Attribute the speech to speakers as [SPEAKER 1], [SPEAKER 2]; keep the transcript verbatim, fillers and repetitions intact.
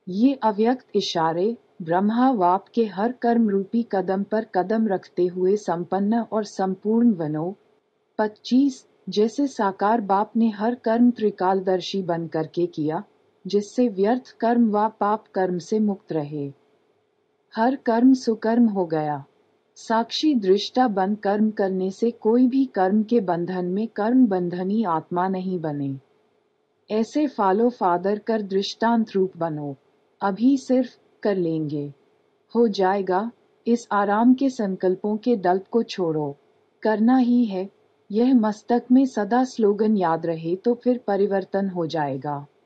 [SPEAKER 1] ये अव्यक्त इशारे ब्रह्मा वाप के हर कर्म रूपी कदम पर कदम रखते हुए संपन्न और संपूर्ण बनो। पच्चीस जैसे साकार बाप ने हर कर्म त्रिकालदर्शी बन करके किया, जिससे व्यर्थ कर्म व पाप कर्म से मुक्त रहे। हर कर्म सुकर्म हो गया। साक्षी दृष्टा बन कर्म करने से कोई भी कर्म के बंधन में कर्म बंधनी आत्मा नहीं बने। ऐसे फॉलो फादर कर दृष्टांत रूप बनो। अभी सिर्फ कर लेंगे, हो जाएगा। इस आराम के संकल्पों के दल्प को छोड़ो, करना ही है। यह मस्तक में सदा स्लोगन याद रहे तो फिर परिवर्तन हो जाएगा।